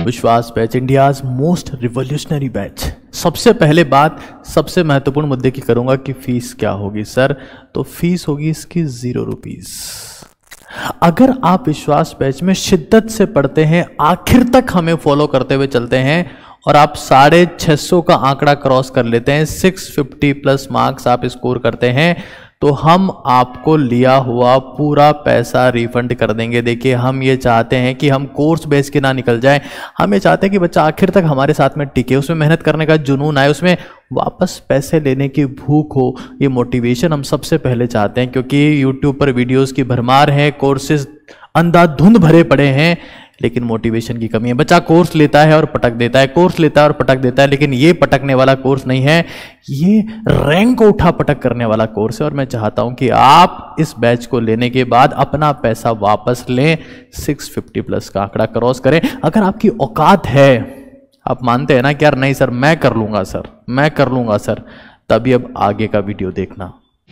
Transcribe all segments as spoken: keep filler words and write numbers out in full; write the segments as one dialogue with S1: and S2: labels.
S1: विश्वास batch, India's most revolutionary batch. सबसे पहले बात सबसे महत्वपूर्ण मुद्दे की करूंगा कि फीस क्या होगी सर। तो फीस होगी इसकी जीरो रुपीज। अगर आप विश्वास बैच में शिद्दत से पढ़ते हैं, आखिर तक हमें फॉलो करते हुए चलते हैं और आप साढ़े छः सौ का आंकड़ा क्रॉस कर लेते हैं, सिक्स फिफ्टी प्लस मार्क्स आप स्कोर करते हैं, तो हम आपको लिया हुआ पूरा पैसा रिफंड कर देंगे। देखिए, हम ये चाहते हैं कि हम कोर्स बेच के ना निकल जाए, हम ये चाहते हैं कि बच्चा आखिर तक हमारे साथ में टिके, उसमें मेहनत करने का जुनून आए, उसमें वापस पैसे लेने की भूख हो। ये मोटिवेशन हम सबसे पहले चाहते हैं, क्योंकि यूट्यूब पर वीडियोस की भरमार है, कोर्सेज अंधाधुंध भरे पड़े हैं, लेकिन मोटिवेशन की कमी है। बच्चा कोर्स लेता है और पटक देता है, कोर्स लेता है और पटक देता है, लेकिन ये पटकने वाला कोर्स नहीं है, ये रैंक को उठा पटक करने वाला कोर्स है। और मैं चाहता हूं कि आप इस बैच को लेने के बाद अपना पैसा वापस लें, सिक्स फिफ्टी प्लस का आंकड़ा क्रॉस करें। अगर आपकी औकात है, आप मानते हैं ना कि यार नहीं सर मैं कर लूंगा सर मैं कर लूंगा सर तभी अब आगे का वीडियो देखना।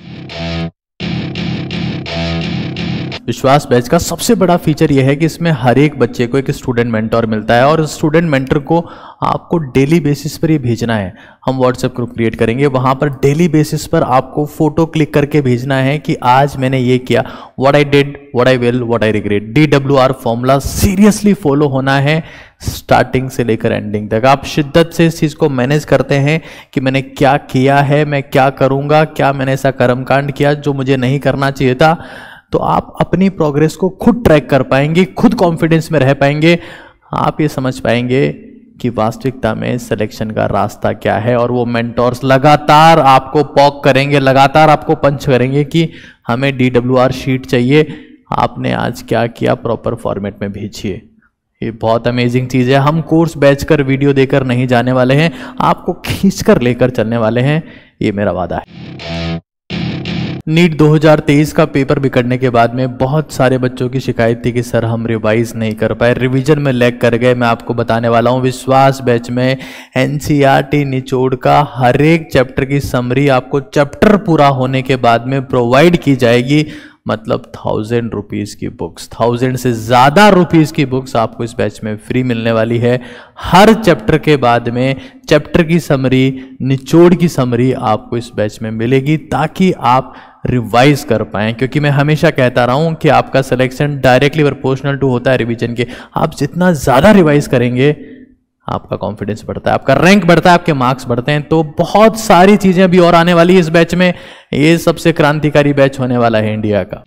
S1: विश्वास बैच का सबसे बड़ा फीचर यह है कि इसमें हर एक बच्चे को एक स्टूडेंट मेंटर मिलता है, और स्टूडेंट मेंटर को आपको डेली बेसिस पर ये भेजना है। हम व्हाट्सएप ग्रुप क्रिएट करेंगे, वहां पर डेली बेसिस पर आपको फोटो क्लिक करके भेजना है कि आज मैंने ये किया, what I did, what I will, what I regret. D W R formula seriously follow होना है स्टार्टिंग से लेकर एंडिंग तक। आप शिद्दत से इस चीज को मैनेज करते हैं कि मैंने क्या किया है, मैं क्या करूंगा, क्या मैंने ऐसा कर्मकांड किया जो मुझे नहीं करना चाहिए था, तो आप अपनी प्रोग्रेस को खुद ट्रैक कर पाएंगे, खुद कॉन्फिडेंस में रह पाएंगे। आप ये समझ पाएंगे कि वास्तविकता में सिलेक्शन का रास्ता क्या है, और वो मेंटोर्स लगातार आपको पॉक करेंगे, लगातार आपको पंच करेंगे कि हमें डी डब्ल्यू आर शीट चाहिए, आपने आज क्या किया प्रॉपर फॉर्मेट में भेजिए। ये बहुत अमेजिंग चीज है। हम कोर्स बैच कर वीडियो देकर नहीं जाने वाले हैं, आपको खींचकर लेकर चलने वाले हैं, ये मेरा वादा है। नीट दो हज़ार तेईस का पेपर बिगड़ने के बाद में बहुत सारे बच्चों की शिकायत थी कि सर हम रिवाइज नहीं कर पाए, रिवीजन में लैग कर गए। मैं आपको बताने वाला हूं, विश्वास बैच में एनसीईआरटी निचोड़ का हर एक चैप्टर की समरी आपको चैप्टर पूरा होने के बाद में प्रोवाइड की जाएगी। मतलब थाउजेंड रुपीज की बुक्स, थाउजेंड से ज्यादा रुपीज की बुक्स आपको इस बैच में फ्री मिलने वाली है। हर चैप्टर के बाद में चैप्टर की समरी, निचोड़ की समरी आपको इस बैच में मिलेगी, ताकि आप रिवाइज कर पाए। क्योंकि मैं हमेशा कहता रहा हूं कि आपका सिलेक्शन डायरेक्टली प्रोपोर्शनल टू होता है रिवीजन के। आप जितना ज्यादा रिवाइज करेंगे, आपका कॉन्फिडेंस बढ़ता है, आपका रैंक बढ़ता है, आपके मार्क्स बढ़ते हैं। तो बहुत सारी चीजें अभी और आने वाली है इस बैच में। ये सबसे क्रांतिकारी बैच होने वाला है इंडिया का।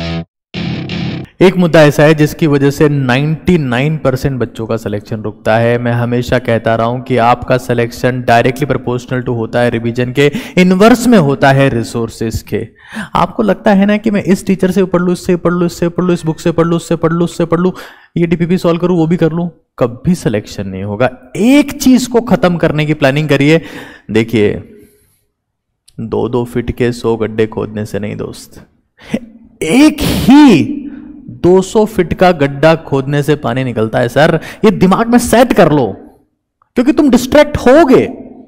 S1: एक मुद्दा ऐसा है जिसकी वजह से निन्यानवे परसेंट बच्चों का सिलेक्शन रुकता है। मैं हमेशा कहता रहा हूं कि आपका सिलेक्शन डायरेक्टली प्रोपोर्शनल टू होता है रिवीजन के, इनवर्स में होता है रिसोर्सेज के। आपको लगता है ना कि मैं इस टीचर से पढ़ लूँ, इससे पढ़ लूँ, इससे पढ़ लूँ, इस बुक से पढ़ लूँ, उससे पढ़ लूँ, उससे पढ़ लूँ, ये डीपीपी सॉल्व करूँ, वो भी कर लूँ, कभी सिलेक्शन नहीं होगा। एक चीज को खत्म करने की प्लानिंग करिए। देखिए, दो दो फीट के सौ गड्ढे खोदने से नहीं दोस्त, एक ही दो सौ फीट का गड्ढा खोदने से पानी निकलता है। सर ये दिमाग में सेट कर लो, क्योंकि तुम डिस्ट्रैक्ट होगे,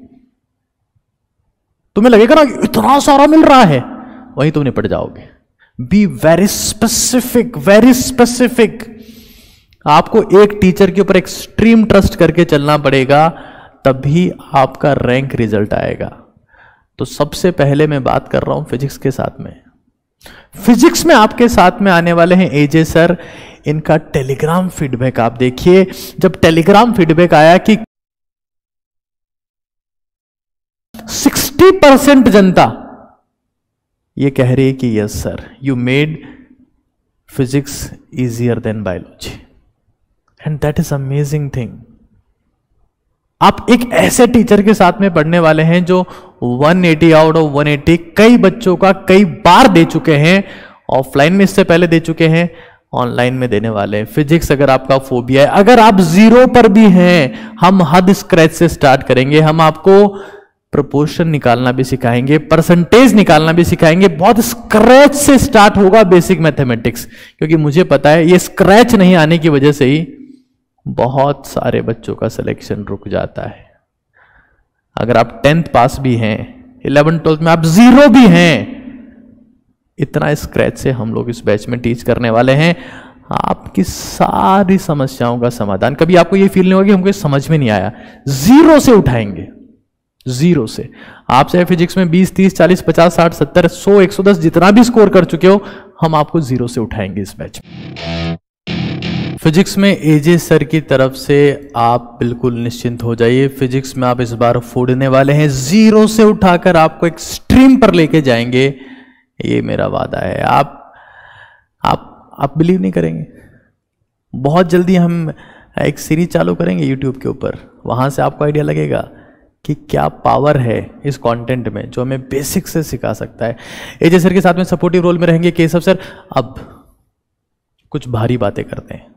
S1: तुम्हें लगेगा ना इतना सारा मिल रहा है, वहीं तुम निपट जाओगे। Be very specific, very specific. आपको एक टीचर के ऊपर एक्सट्रीम ट्रस्ट करके चलना पड़ेगा, तभी आपका रैंक रिजल्ट आएगा। तो सबसे पहले मैं बात कर रहा हूं फिजिक्स के साथ में। फिजिक्स में आपके साथ में आने वाले हैं एजे सर। इनका टेलीग्राम फीडबैक आप देखिए। जब टेलीग्राम फीडबैक आया कि साठ परसेंट जनता ये कह रही है कि yes sir, you made physics easier than biology, and that is amazing thing. आप एक ऐसे टीचर के साथ में पढ़ने वाले हैं जो एक सौ अस्सी आउट ऑफ एक सौ अस्सी कई बच्चों का कई बार दे चुके हैं। ऑफलाइन में इससे पहले दे चुके हैं, ऑनलाइन में देने वाले हैं। फिजिक्स अगर आपका फोबिया है, अगर आप जीरो पर भी हैं, हम हद स्क्रैच से स्टार्ट करेंगे। हम आपको प्रोपोर्शन निकालना भी सिखाएंगे, परसेंटेज निकालना भी सिखाएंगे। बहुत स्क्रैच से स्टार्ट होगा बेसिक मैथमेटिक्स, क्योंकि मुझे पता है ये स्क्रैच नहीं आने की वजह से ही बहुत सारे बच्चों का सिलेक्शन रुक जाता है। अगर आप टेंथ पास भी हैं, इलेवन ट्वेल्थ में आप जीरो भी हैं, इतना स्क्रैच से हम लोग इस बैच में टीच करने वाले हैं। आपकी सारी समस्याओं का समाधान। कभी आपको ये फील नहीं होगा कि हमको समझ में नहीं आया, जीरो से उठाएंगे, जीरो से। आप चाहे फिजिक्स में बीस, तीस, चालीस, पचास, साठ, सत्तर, सौ, एक सौ दस जितना भी स्कोर कर चुके हो, हम आपको जीरो से उठाएंगे इस बैच में। फिजिक्स में एजे सर की तरफ से आप बिल्कुल निश्चिंत हो जाइए। फिजिक्स में आप इस बार फोड़ने वाले हैं, जीरो से उठाकर आपको एक स्ट्रीम पर लेके जाएंगे, ये मेरा वादा है। आप आप आप बिलीव नहीं करेंगे। बहुत जल्दी हम एक सीरीज चालू करेंगे यूट्यूब के ऊपर, वहां से आपको आइडिया लगेगा कि क्या पावर है इस कंटेंट में जो हमें बेसिक से सिखा सकता है। एजे सर के साथ में सपोर्टिव रोल में रहेंगे केशव सर। अब कुछ भारी बातें करते हैं।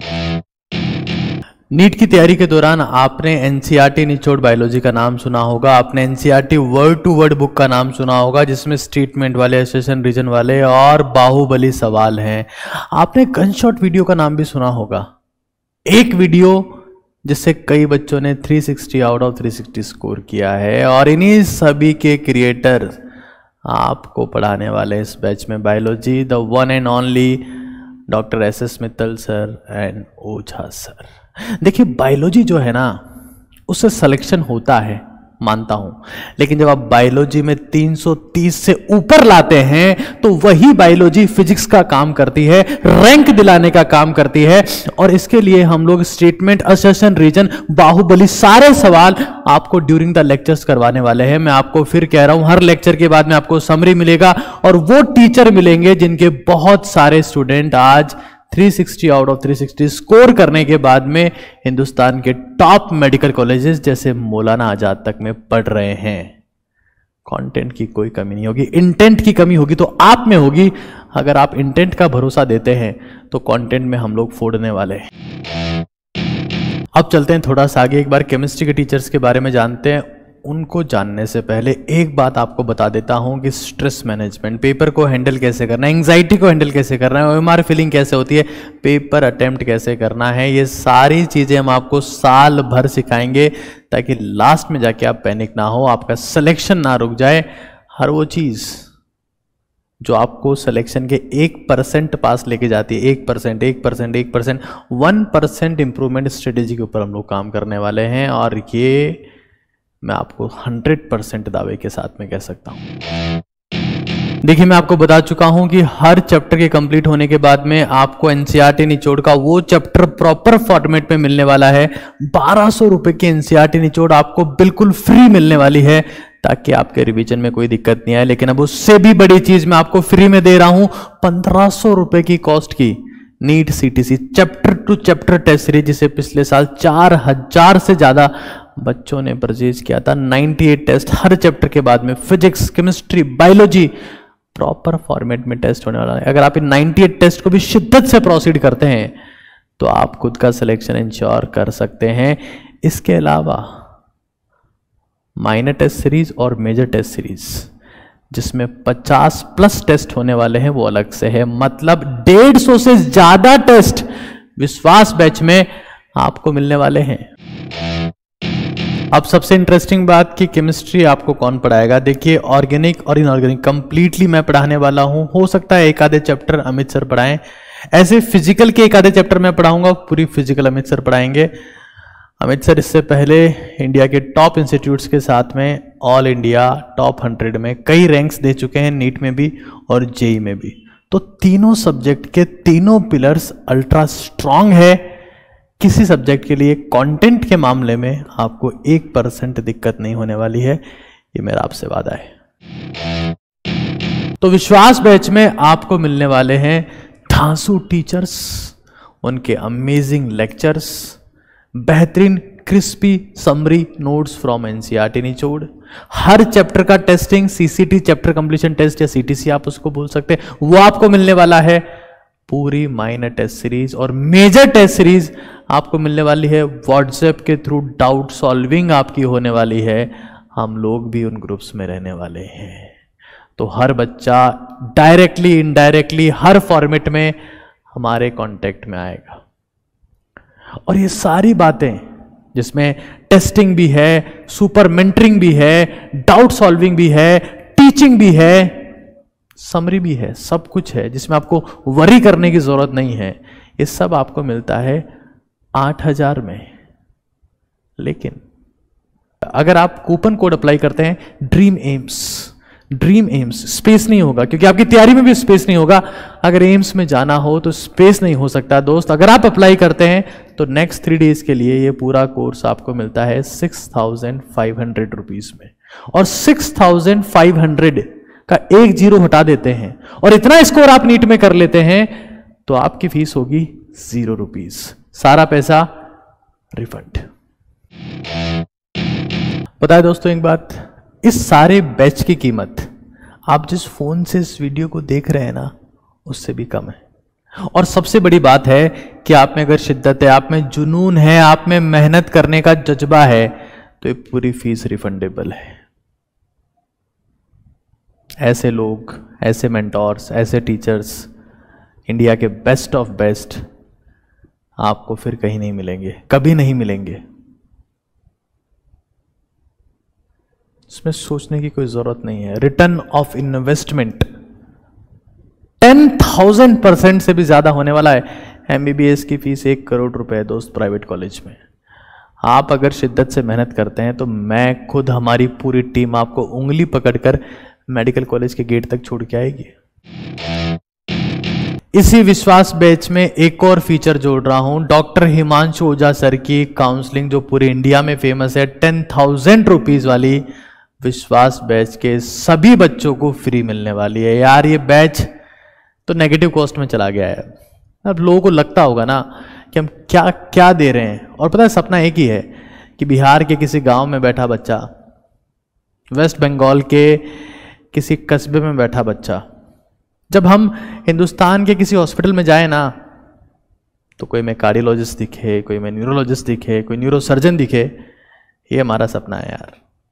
S1: नीट की तैयारी के दौरान आपने एनसीईआरटी निचोड़ बायोलॉजी का नाम सुना होगा, आपने NCERT word to word book का नाम सुना होगा जिसमें स्टेटमेंट वाले, एसोसिएशन रीजन वाले और बाहुबली सवाल हैं। आपने गनशॉट वीडियो का नाम भी सुना होगा, एक वीडियो जिससे कई बच्चों ने तीन सौ साठ आउट ऑफ तीन सौ साठ स्कोर किया है। और इन्हीं सभी के क्रिएटर आपको पढ़ाने वाले इस बैच में biology, the one and only doctor S S Mittal sir and Ojha sir. देखिए बायोलॉजी जो है ना, उससे सिलेक्शन होता है, मानता हूं, लेकिन जब आप बायोलॉजी में तीन सौ तीस से ऊपर लाते हैं तो वही बायोलॉजी फिजिक्स का काम करती है, रैंक दिलाने का काम करती है। और इसके लिए हम लोग स्टेटमेंट, असर्शन, रीजन, बाहुबली सारे सवाल आपको ड्यूरिंग द लेक्चर्स करवाने वाले हैं। मैं आपको फिर कह रहा हूं, हर लेक्चर के बाद में आपको समरी मिलेगा और वो टीचर मिलेंगे जिनके बहुत सारे स्टूडेंट आज तीन सौ साठ आउट ऑफ तीन सौ साठ स्कोर करने के बाद में हिंदुस्तान के टॉप मेडिकल कॉलेजेस जैसे मौलाना आजाद तक में पढ़ रहे हैं। कंटेंट की कोई कमी नहीं होगी, इंटेंट की कमी होगी तो आप में होगी। अगर आप इंटेंट का भरोसा देते हैं तो कंटेंट में हम लोग फोड़ने वाले हैं। अब चलते हैं थोड़ा सा आगे, एक बार केमिस्ट्री के टीचर्स के बारे में जानते हैं। उनको जानने से पहले एक बात आपको बता देता हूं कि स्ट्रेस मैनेजमेंट, पेपर को हैंडल कैसे करना है, एंग्जाइटी को हैंडल कैसे करना है, ओएमआर फीलिंग कैसे होती है, पेपर अटेम्प्ट कैसे करना है, ये सारी चीजें हम आपको साल भर सिखाएंगे ताकि लास्ट में जाके आप पैनिक ना हो, आपका सिलेक्शन ना रुक जाए। हर वो चीज जो आपको सिलेक्शन के एक परसेंट पास लेके जाती है, एक परसेंट एक परसेंट एक percent one percent improvement strategy के ऊपर हम लोग काम करने वाले हैं। और ये मैं आपको हंड्रेड परसेंट दावे के साथ में कह सकता हूं। देखिए मैं आपको बता चुका हूं कि हर चैप्टर के कंप्लीट होने के बाद में आपको एनसीईआरटी निचोड़ का वो चैप्टर प्रॉपर फॉर्मेट में मिलने वाला है। बारह सौ रुपए की एनसीईआरटी निचोड़ आपको बिल्कुल फ्री मिलने वाली है ताकि आपके रिवीजन में कोई दिक्कत नहीं आए। लेकिन अब उससे भी बड़ी चीज मैं आपको फ्री में दे रहा हूं, पंद्रह सौ रुपए की कॉस्ट की NEET CTC chapter to chapter test series, जिसे पिछले साल चार हजार से ज्यादा बच्चों ने परचेज किया था। अट्ठानवे टेस्ट हर चैप्टर के बाद में, physics, chemistry, biology proper format में टेस्ट होने वाला है। अगर आप इन अट्ठानवे टेस्ट को भी शिद्दत से प्रोसीड करते हैं तो आप खुद का सिलेक्शन इंश्योर कर सकते हैं। इसके अलावा माइनर टेस्ट सीरीज और मेजर टेस्ट सीरीज जिसमें पचास प्लस टेस्ट होने वाले हैं वो अलग से है। मतलब डेढ़ सौ से ज्यादा टेस्ट विश्वास बैच में आपको मिलने वाले हैं। अब सबसे इंटरेस्टिंग बात कि केमिस्ट्री आपको कौन पढ़ाएगा। देखिए ऑर्गेनिक और इनऑर्गेनिक कंप्लीटली मैं पढ़ाने वाला हूं। हो सकता है एक आधे चैप्टर अमित सर पढ़ाएं, ऐसे फिजिकल के एक आधे चैप्टर मैं पढ़ाऊंगा, पूरी फिजिकल अमित सर पढ़ाएंगे। अमित सर इससे पहले इंडिया के टॉप इंस्टीट्यूट्स के साथ में ऑल इंडिया टॉप हंड्रेड में कई रैंक्स दे चुके हैं, नीट में भी और जेई में भी। तो तीनों सब्जेक्ट के तीनों पिलर्स अल्ट्रा स्ट्रांग है। किसी सब्जेक्ट के लिए कंटेंट के मामले में आपको एक परसेंट दिक्कत नहीं होने वाली है, ये मेरा आपसे वादा है। तो विश्वास बैच में आपको मिलने वाले हैं धांसू टीचर्स, उनके अमेजिंग लेक्चर्स, बेहतरीन crispy summary notes from NCERT निचोड़, हर चैप्टर का testing, CCT chapter completion test या सीटीसी आप उसको बोल सकते हैं, वो आपको मिलने वाला है। पूरी माइनर टेस्ट सीरीज और मेजर टेस्ट सीरीज आपको मिलने वाली है। व्हाट्सएप के थ्रू डाउट सॉल्विंग आपकी होने वाली है। हम लोग भी उन ग्रुप्स में रहने वाले हैं। तो हर बच्चा डायरेक्टली इनडायरेक्टली हर फॉर्मेट में हमारे कांटेक्ट में आएगा। और ये सारी बातें जिसमें टेस्टिंग भी है, सुपर मेंटरिंग भी है, डाउट सॉल्विंग भी है, टीचिंग भी है, समरी भी है, सब कुछ है जिसमें आपको वरी करने की जरूरत नहीं है। ये सब आपको मिलता है आठ हजार में। लेकिन अगर आप कूपन कोड अप्लाई करते हैं dream AIIMS, dream AIIMS, space नहीं होगा क्योंकि आपकी तैयारी में भी स्पेस नहीं होगा। अगर एम्स में जाना हो तो स्पेस नहीं हो सकता दोस्त। अगर आप अप्लाई करते हैं तो नेक्स्ट थ्री डेज के लिए ये पूरा कोर्स आपको मिलता है six thousand five hundred rupees में, और सिक्स थाउजेंड फाइव हंड्रेड का एक जीरो हटा देते हैं और इतना स्कोर आप नीट में कर लेते हैं तो आपकी फीस होगी जीरो रुपीज, सारा पैसा रिफंड। बताए दोस्तों एक बात, इस सारे बैच की कीमत आप जिस फोन से इस वीडियो को देख रहे हैं ना उससे भी कम है। और सबसे बड़ी बात है कि आप में अगर शिद्दत है, आप में जुनून है, आप में मेहनत करने का जज्बा है तो ये पूरी फीस रिफंडेबल है। ऐसे लोग, ऐसे मेंटोर्स, ऐसे टीचर्स, इंडिया के बेस्ट ऑफ बेस्ट आपको फिर कहीं नहीं मिलेंगे, कभी नहीं मिलेंगे। इसमें सोचने की कोई जरूरत नहीं है। Return of investment ten thousand percent से भी ज्यादा होने वाला है। एमबीबीएस की फीस एक करोड़ रुपए है दोस्त प्राइवेट कॉलेज में। आप अगर शिद्दत से मेहनत करते हैं तो मैं खुद, हमारी पूरी टीम आपको उंगली पकड़कर मेडिकल कॉलेज के गेट तक छोड़ के आएगी। इसी विश्वास बैच में एक और फीचर जोड़ रहा हूं, डॉक्टर हिमांशु ओझा सर की काउंसलिंग जो पूरे इंडिया में फेमस है। टेन थाउजेंड रुपीज वाली विश्वास बैच के सभी बच्चों को फ्री मिलने वाली है। यार ये बैच तो नेगेटिव कॉस्ट में चला गया है। अब लोगों को लगता होगा ना कि हम क्या क्या दे रहे हैं, और पता है सपना एक ही है कि बिहार के किसी गांव में बैठा बच्चा, वेस्ट बंगाल के किसी कस्बे में बैठा बच्चा, जब हम हिंदुस्तान के किसी हॉस्पिटल में जाए ना तो कोई में कार्डियोलॉजिस्ट दिखे, कोई में न्यूरोलॉजिस्ट दिखे, कोई न्यूरोसर्जन दिखे। ये हमारा सपना है यार।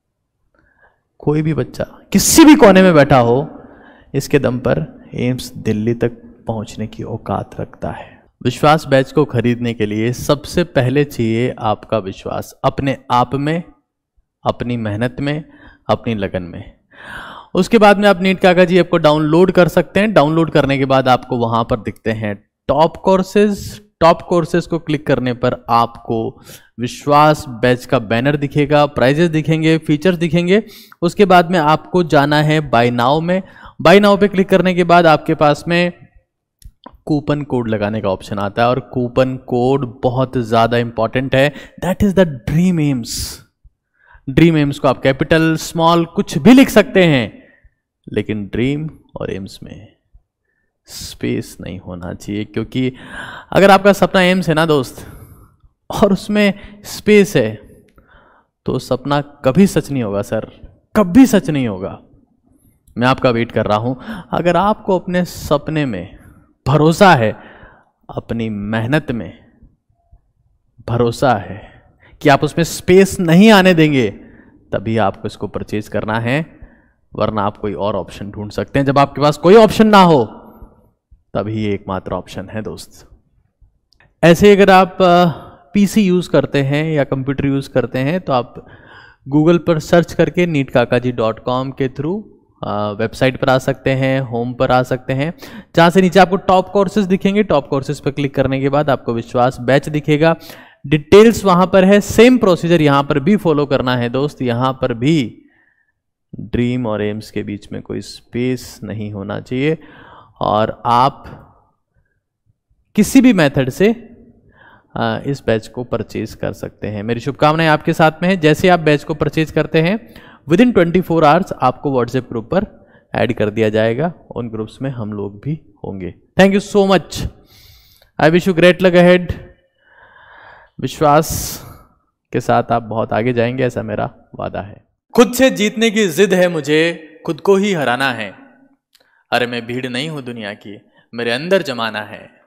S1: कोई भी बच्चा किसी भी कोने में बैठा हो, इसके दम पर एम्स दिल्ली तक पहुंचने की औकात रखता है। विश्वास बैच को खरीदने के लिए सबसे पहले चाहिए आपका विश्वास अपने आप में, अपनी मेहनत में, अपनी लगन में। उसके बाद में आप नीट काका जी ऐप को डाउनलोड कर सकते हैं। डाउनलोड करने के बाद आपको वहां पर दिखते हैं टॉप कोर्सेज। टॉप कोर्सेज को क्लिक करने पर आपको विश्वास बैच का बैनर दिखेगा, प्राइजेस दिखेंगे, फीचर्स दिखेंगे। उसके बाद में आपको जाना है बाय नाउ में। बाय नाउ पे क्लिक करने के बाद आपके पास में कूपन कोड लगाने का ऑप्शन आता है, और कूपन कोड बहुत ज्यादा इंपॉर्टेंट है। That is the dream AIIMS. Dream AIIMS को आप कैपिटल, स्मॉल कुछ भी लिख सकते हैं, लेकिन ड्रीम और एम्स में स्पेस नहीं होना चाहिए। क्योंकि अगर आपका सपना एम्स है ना दोस्त, और उसमें स्पेस है, तो सपना कभी सच नहीं होगा सर, कभी सच नहीं होगा। मैं आपका वेट कर रहा हूं। अगर आपको अपने सपने में भरोसा है, अपनी मेहनत में भरोसा है कि आप उसमें स्पेस नहीं आने देंगे, तभी आपको इसको परचेज करना है, वरना आप कोई और ऑप्शन ढूंढ सकते हैं। जब आपके पास कोई ऑप्शन ना हो तभी ये एकमात्र ऑप्शन है दोस्त। ऐसे अगर आप पीसी यूज करते हैं या कंप्यूटर यूज करते हैं तो आप गूगल पर सर्च करके NEET Kaka ji dot com के थ्रू वेबसाइट पर आ सकते हैं, होम पर आ सकते हैं, जहां से नीचे आपको टॉप कोर्सेज दिखेंगे। टॉप कोर्सेज पर क्लिक करने के बाद आपको विश्वास बैच दिखेगा, डिटेल्स वहां पर है। सेम प्रोसीजर यहां पर भी फॉलो करना है दोस्त। यहां पर भी ड्रीम और एम्स के बीच में कोई स्पेस नहीं होना चाहिए, और आप किसी भी मेथड से इस बैच को परचेज कर सकते हैं। मेरी शुभकामनाएं आपके साथ में है। जैसे आप बैच को परचेज करते हैं, within twenty four hours आपको व्हाट्सएप ग्रुप पर ऐड कर दिया जाएगा। उन ग्रुप्स में हम लोग भी होंगे। Thank you so much. I wish you great luck ahead. Vishwas के साथ आप बहुत आगे जाएंगे, ऐसा मेरा वादा है। खुद से जीतने की जिद है मुझे, खुद को ही हराना है। अरे मैं भीड़ नहीं हूं दुनिया की, मेरे अंदर जमाना है।